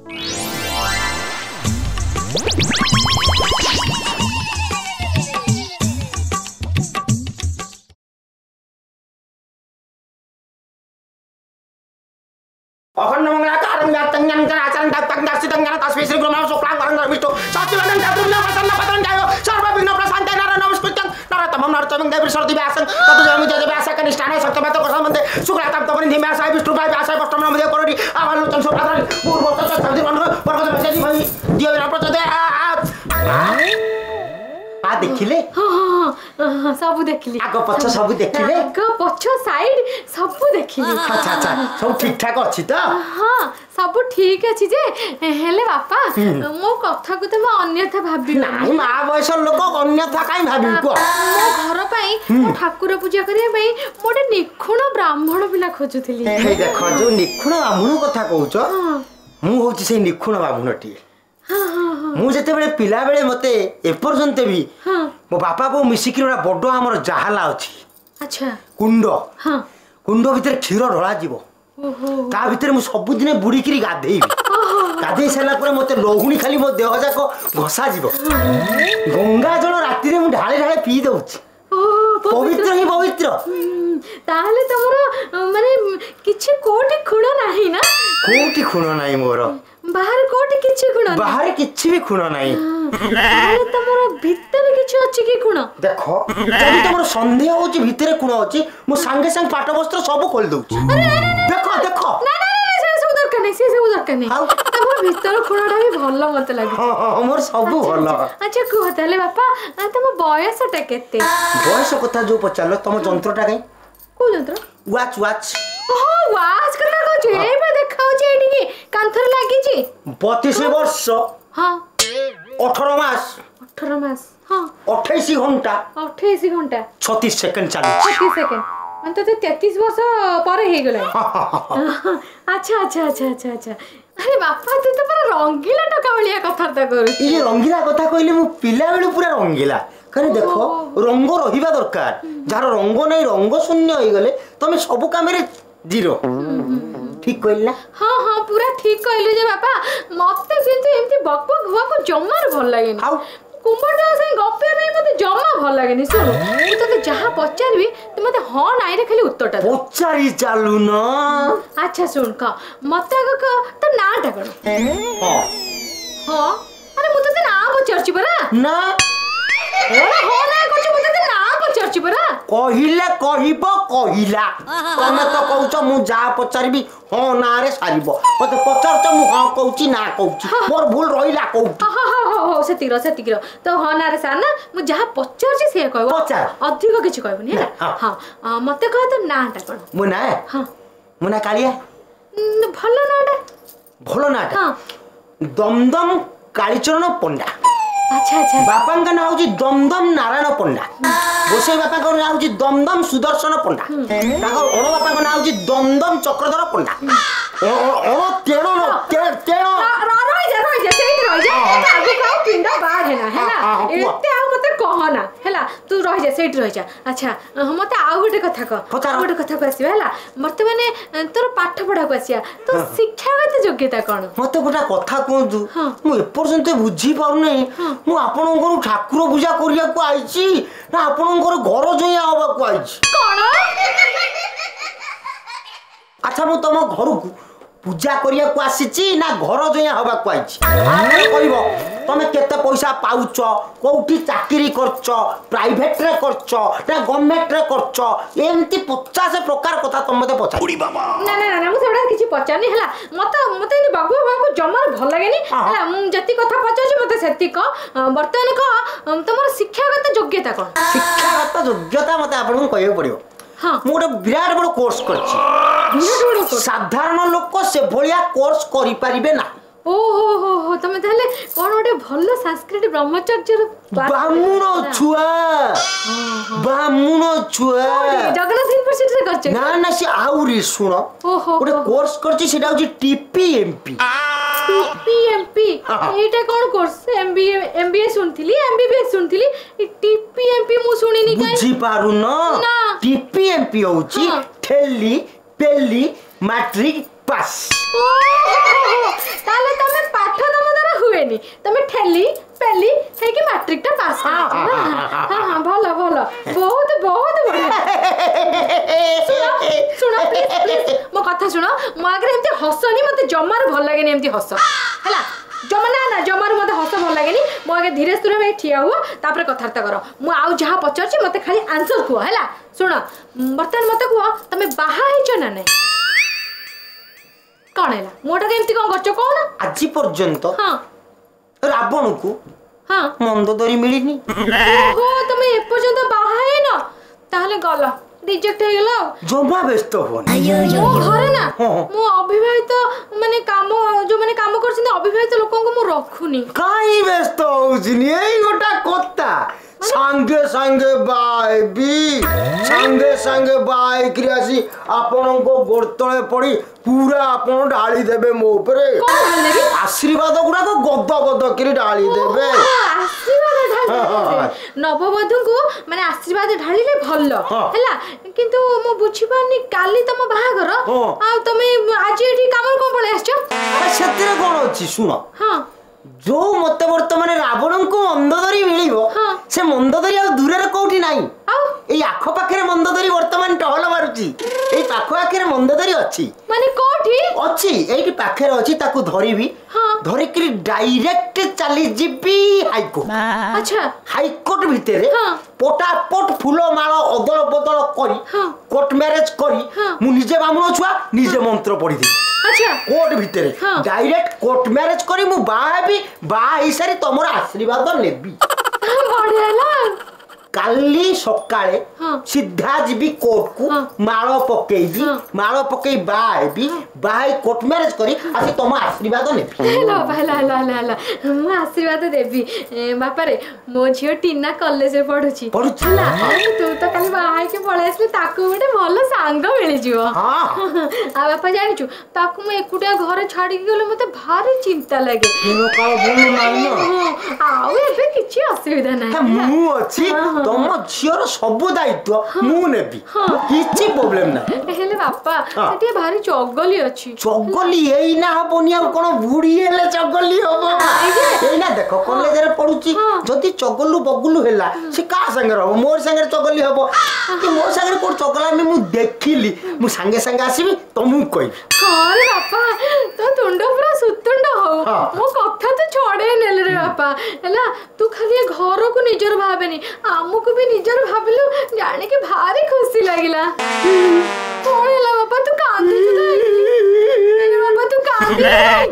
अखंड मंगला कारं व्याप्तंगं कराचरं तत्तं दर्शितं तस्मै गुरुनाम शुक्लां वरदं विष्णु सच्चिदानंद चतुर्भुजं प्रसन्न वदनं ध्यायो सर्वविघ्न प्रशान्ते नमस्कृत्यं नरोत्तमं नरोत्तमं देवी सरस्वती व्यासं ततो जयमि जय व्यासः कनिष्ठानाय सत्यवतो प्रसामन्ते शुक्लां तपरिं व्यासाय विष्णुपाय व्यासाय वष्टम नमः करोति आवालोचन सुराधर पूर्व तत् सदिवन परगत मेसेज भई दियो विना प्रचोदयात् आ देखिले हाँ सब देखली आगो पछ सब देखिले आगो पछ साइड सब देखली अच्छा अच्छा सब ठीक ठाक अछि त हाँ सब ठीक अछि जे हेले बापा मो कथा को त अन्यथा भाबी नाही मा बयस लोक अन्यथा काई भाबी को मो घर पई मो ठाकुर पूजा करिया पई मोटे निखुण ब्राह्मण पिला खोजुथली हे देखो जो निखुण ब्राह्मण कथा कहउछ मु होछि से निखुण ब्राह्मणटी मु जते बेले पिला बेले मते एपर्यंत भी मो बापा को मिसिकी बड़ आमर जहाला अछि अच्छा कुंड कुंड भीतर क्षीर ढला जीवो ता भीतर मु सब दिन बुड़ी करी गाधेइबी गाधेइ साला पर मते लोहुणी खाली मो देह जाको घसा जीवो गंगा जल राती रे मु ढाळे ढाळे पी दउछि पवित्र ही पवित्र ताहले तमरो माने किछि कोठी खुण नाही ना कोठी खुण नाही मोर बाहर कोठी किछि खुण बाहर किछि भी खुण नाही ताहले तमरो भीतर किछि अछि कि खुण देखो जदी तमरो संदेह होछि भीतर खुण अछि मु संगे संग पाट वस्त्र सब खोल दउछि देखो देखो ना ना ना से सब दरकार नै से सब दरकार नै तमरो भीतर खुणटा भी भलो मते लागे हां मोर सब भलो अच्छा को हतले बापा तम बयसटा केते बयस कथा जो पचालो तम जंत्रटा काई को जंत्र वाच वाच ओहो वाच कथा कहू ए बे देखाउ छै एडी की कांथर लागी छी 32 वर्ष हां 18 मास 18 मास हां 28 घंटा 28 घंटा 36 सेकंड चालू 36 सेकंड मन तो 33 वर्ष पर हे गेलै अच्छा अच्छा अच्छा अच्छा अच्छा अरे बापा तू तो पूरा रंगीला टका वालिया कथा करू ये रंगीला कथा कहले मु पिला बेलु पूरा रंगीला करे देखो रंग रहिबा दरकार जार रंग नै रंग शून्य होई गले तमे सब काम रे जीरो ठीक कहला हां हां पूरा ठीक कहलु जे बापा मते किंतु एमती बकबक हुआ को जमार भल लागेनी हाउ कुंभटा से गप्पे में मते जमा भल लागेनी सुन तू तो जहां पचारबी तू मते हां नाइ रे खाली उत्तरटा पचारी चालू न अच्छा सुन का मते का तो नाटा कोन हां हां अरे मते तो ना पचारची बरा ना हो ना कुछ मते तो ना पचारची बरा कहिला कहिबो कहिला तमे तो कहउछ मु जा पचारबी हां ना रे सारिबो मते पचारछ मु हां कहउची ना कहउची मोर भूल रहिला कहउची हो सेतिग्र तो हां ना रे सार ना मु जहा पचारची से कहबो पचार अधिक किछ कहबनी हां मते कह तो नाटा कोन मु ना हां मु ना कालिया भलो नाटा हां दमदम कालीचरण पंडा अच्छा अच्छा बापा का नाम होची दमदम नारायण पंडा गोसाई बापा का नाम होची दमदम सुदर्शन पंडा ताको ओण बापा का नाम होची दमदम चक्रधर पंडा ओण तेणो तेणो रह जा सेठ रह जा आगु का पिंडा बाहर है ना एते आ मते कहना हैला तू रह जा सेठ रह जा अच्छा मते आ गोटे कथा कह गोटे कथा को आसीबा हैला मते माने तोर पाठ पढ़ा को आसिया तो शिक्षागत योग्यता कोन मते गोटा कथा कहतु मु एपर्यंत बुझी पाउ नै मु आपन घर ठाकुर पूजा करिया को आइची ना आपन घर घर जोया होबा को आइची कोन अच्छा मु तम घर पूजा करिया को आसीची ना घर जोया होबा को आइची आरे कहबो तमे केते पैसा पाउछ कोठी चाकरी करछ प्राइवेट रे करछ ना गवर्नमेंट रे करछ एमती 50 प्रकार कथा तम मते पछा उडी बाबा ना ना ना मु सेडा किछि पचानी हला मते बाबू बाबू जमार भल लागेनी हला मु जति कथा पचाछि मते सेति क वर्तमान क तमर शिक्षागत योग्यता कोन शिक्षागत योग्यता मते आपन कहय पड़ियो हां मु गोटे विराट बड़ कोर्स करछि साधारण लोक से भलिया कोर्स करि परिबे ना ओ हो तमे ताले कोन गोटे भल्लो संस्कृत ब्रह्मचर्य ब्राह्मण छुआ जगन्नाथ यूनिवर्सिटी रे करछ ना ना से आउरी सुनो गोटे कोर्स करछि सेटा होछि टीपीएमपी एटा कोन कोर्स एमबीए सुनथिली एमबीबीएस सुनथिली टीपीएमपी मु सुनिनी काई बुझी पारु न टीपीएमपी होछि ठेली पेली मैट्रिक पास ताले तमे जमार भल लगे एमती हस है जमा ना जमार मत हस भल लगे मो आगे धीरे स्थिर भाई ठिया हुआ तापर कथबार्ता कर मु आउ जहाँ पचार मत खाली आंसर कुह है शुण बर्तमान मत कुह तुम बाहा ना नहीं कौन है मोटा केमती कौन कर कौन आज पर्यंत हाँ रावण को हाँ मंदोदरी मिलनी ओहो तुम एपर्यंत बाहा है ना ताहले गला रिजेक्ट हो गेला जमा व्यस्त हो मो घरे ना मो अविवाहित माने काम जो माने काम करछन अविवाहित लोकन को मो रखुनी काई व्यस्त होउछिनी एई गोटा कोत्ता संगे संगे संगे बाई क्रियासी आपन को गोरतळे पड़ी पूरा आपन ढाली देबे मो ऊपरे आशीर्वाद गुडा को गद गद करी ढाली देबे आशीर्वाद ढाली नववधु को माने आशीर्वाद ढालीले भल्लो हैला किंतु मो बुझी पानी काली तम बाहागर आ तमे आज एठी काम को पळे आछो सेतिरे कोन अछि सुनो हां जो मते वर्तमान रावण को मंदोदरी मिलिबो से मंदोदरी आ दूर रे कोठी नाही ए आखो पाखे मंदोदरी वर्तमान टहल मारुची ए पाखो आखे मंदोदरी अछि माने कोठी अछि एठी पाखे अछि ताकू धरिबी धरि करी डायरेक्ट चली जिबी हाईकोर्ट अच्छा हाईकोर्ट भितरे पोटापोट फूलो माଳ अदल बदल करी कोर्ट मैरिज करी मु निजे बामुण छुआ निजे मंत्र पढ़ी दी अच्छा कोर्ट भितरे डायरेक्ट कोर्ट मैरिज करी मु बा हिसारी तमरा आशीर्वाद नेबी बढ़िया ला काली सकाळे सीधा जीबी कोर्ट को माଳ पकेइबी माळ पकेई बाहेबी बाहे कोर्ट मैरिज करी आसी तम आशीर्वाद नेबी हेलो हेलो मु आशीर्वाद देबी बापा रे मो झियो टीना कॉलेज रे पढुची पढुचला तू तो काली बाहाई के पळे आसली ताकू गोटे भलो सांग मिली जिवो हां आ बापा जानिचू ताकू मु एकुटिया घर छाडी गेलो मते भारी चिंता लागे हेलो काल बोल मानियो आउ एबे किछि असुविधा नाही मु अछि तम झियर सब दायित्व मु नेबी किछि प्रॉब्लम ना हेले बापा सेठी भारी चगली अछि चगली एई ना हबनी आ कोन बुढी हेले चगली हबो एई ना देखो कॉलेज रे पढुची जदी चगलु बगलु हेला से का संगे रहबो मोर संगे चगली हबो कि मोर संगे कोन चगला में मु देखिली मु संगे संगे आसीबी तमु कहि अरे बापा तो तुंड पूरा सुतुंड हो मो कथा तो छोड़े नेले रे बापा हैला तू खाली घर को निजर भाबेनी हमको भी निजर भाबिलु जाने के भारी खुशी लागिला कोन हैला बापा तू कांदी रे बापा तू कांदी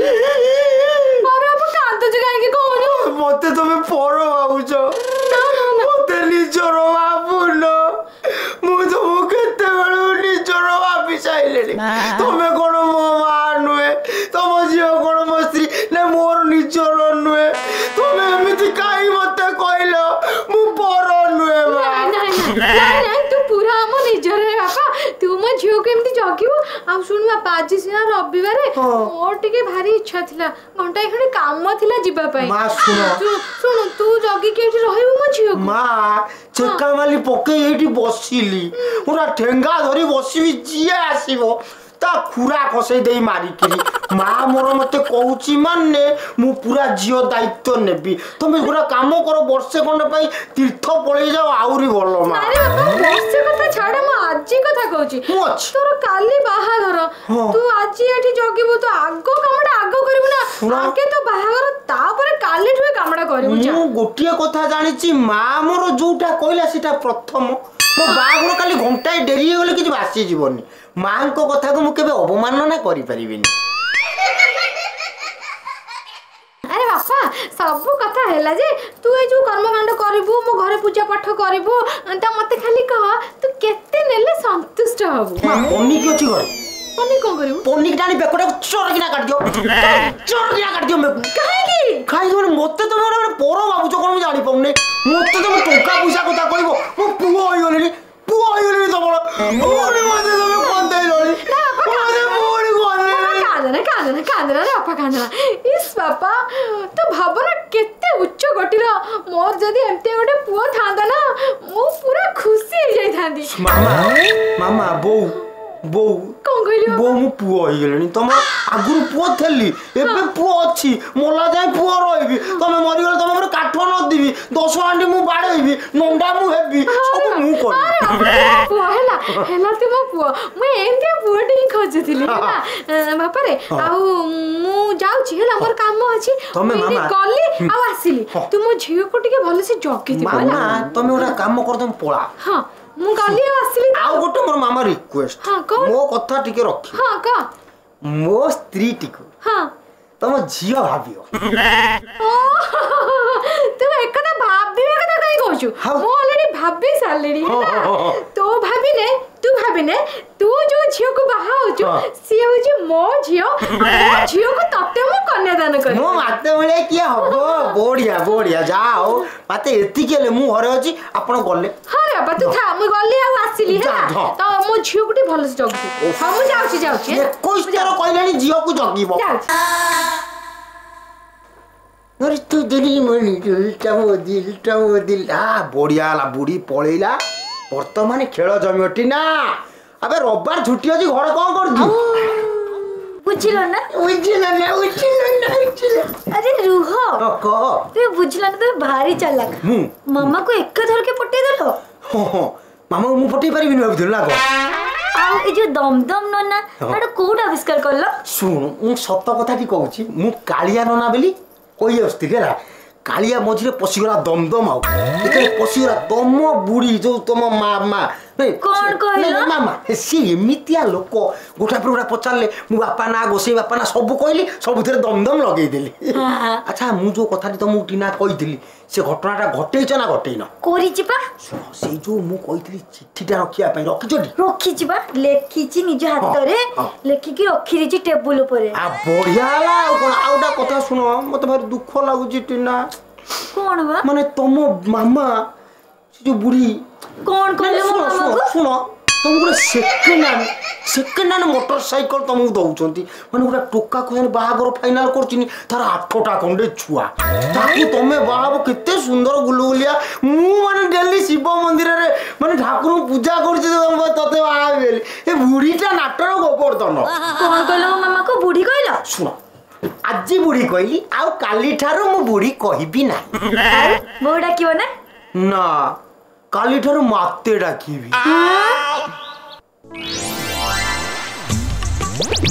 अरे बापा कांदो जगाई के कोन मते तमे पर बाबूजो मते निजर बाबुनो मु तो केते बेलु निजर भाबी साइलेनी तमे कोन मो मानुए तम जियो कोन मो स्त्री ने मोर निजर नुए तमे एमिति काई मते कहलो मु पर नुए बा नहीं तू पूरा हम निजर रे बापा तू मो झियो केमती जगिबो आ सुन बापा आज सिना रविवार मोर टिके भारी इच्छा थिला घंटा एखने काम थिला जिबा पई मां सुन तू जगी केठी रहिबो मो झियो मां चेका माली पके एठी बसिली पूरा ठेंगा धरी बसिबी जिए आसीबो ता खुरा खसई देई मारी किरी मां मोर मते कहूची माने मु पूरा जियो दायित्व नेबी तुम पूरा काम करो वर्षे खंड पई तीर्थ पळेई जाओ आउरी भलो मा अरे बाबा वर्षे कथा छाड़ म आजी कथा कहूची तोर काली बाहाघर तू आजी एठी जगिबो तो आगो कामडा आगो करबु ना आगे तो बाहाघर तापर काली ठुए कामडा करबु मु गोटिए कथा जानिची मां मोर जोटा कहला सिटा प्रथम मो बाहाघर काली घंटाए डेरी गेले किछ बासी जीवनी मां को कथा को मु केबे अवमानना करि परिबिनी अरे बापा सब कथा हैला जे तू ए जो कर्मकांड करबू मो घरे पूजा पाठ करबू त मते खाली कह तू केते नेले संतुष्ट हबू पन्नी की अछि घर पन्नी कोन करबू पन्नी डानी बेकोडा चोरकिना काट दियो मे काहे की खाई जोन मते तो मोर पोरो बाबू जो कोन जानि पउने मते तो टोका पैसा कथा कहबो मो पुओ होई गलेनी तो बोला मोरे मते तो कोन दे लोली मोरे मोरे कोन कांदना रे आपा कांदना इस बापा तो भावना केते उच्च गटिर मोर जदी एमते गोटे पुओ थांदा ना मो पूरा खुशी हो जाई थांदी मामा बो कौन कहली बो मु पुओ होई गेलनी तुम आगुरु पुओ थेली एबे पुओ अछि मोला जाय पुओ रहबी तमे मरि गेल तमे मोर काठो न दिबी 10 हांडी मु बाडेबी नंडा मु हेबी सब मु करी पुओ हेला तुम पुओ मैं एंते पुओ टी खोजथिली ना बापा रे आउ मु जाउची हेला मोर काम अछि तमे मामा गली आउ आसिली तुम झियो को टिके भले से जगी दिबा मामा तमे ओरा काम कर तुम पळा हां मु गली आसिली आउ गोटे मोर मामा रिक्वेस्ट हां कौन मो कथा टिके रखी हां का मो स्त्री टिको हां तुम झियो भाबियो तुम एकदा भाबिबे कथा कहि कहछु मो ऑलरेडी भाबी सालेडी है तो भाबिने तू जो झियो को बाहा होछु सी होछु मो झियो को तते मो कन्यादान करी मो माते बोले किया हबो बढ़िया जाओ माते एति केले मु हरे अछि आपण गले हां रे बाबा तू था मु गली आ आसिली है तो मो झियो को भल से जगती हां मु जाउची 21 तेरो कहलेनी झियो को जगीबो अरे तू दिली मनी दिलटा दिल बढ़िया ला बुढ़ी पळेला वर्तमान खेल जमियोटी ना अबे रविवार छुट्टी अछि घर कोन करती बुझिलो ना अरे रुह को तू बुझला ना तू भारी चालाक मामा को एक धर के पटे देलो मामा मु पटे पारिबि न भाबिथिल ना को आउ ए जो दमदम नना एटा कोड आविष्कार करलो सुन मु सत्य कथा की कहूची मु कालिया नना बेली कोई अस्ति गेला कालिया मझिरे पसिगला दमदम आउ एते पसिगला तम बुढ़ी जो तम मामा कौन कहला मामा सी एमितिया लोक गोटा पर गोटा पचारले मु बापा ना गोसे बापा ना सब कहली सबुथरे दमदम लगेई देली अच्छा मु जो कथा तुमु टीना कहितली से घटनाटा घटेइछ ना घटेइन कोरी चिपा से जो मु कहितली चिट्ठीटा रखिया पई रखिछोटी रखी चिपा लेखिछि निज हाथ रे लेखि की रखि रे टेबल ऊपर आ बढ़िया ला कोन आउडा कथा सुनो मते भारी दुख लागुची टीना कोन बा माने तम मामा से जो बुढ़ी कौन कहले मो मामा को सुनो तुम गोटे सेकेंड हैंड मोटरसाइकल तुमको दौरान माने गोटे टोका को बाहागर फाइनाल करछिनी तार 8टा खंडे छुआ ताकि तमे बाहाबो केते सुंदर गुलगुलिया मु माने डेली शिव मंदिर रे माने ठाकुर पूजा करछि तते बाहाबेली ए बुढ़ीटा नाटर गोवर्धन कौन कहले मो मामा को बुढ़ी कहला सुनो आज बुढ़ी कहली आउ काली ठारो मु बुढ़ी कहिबी ना मो डाकिबो ना ना काली ठारो माते डाकिबी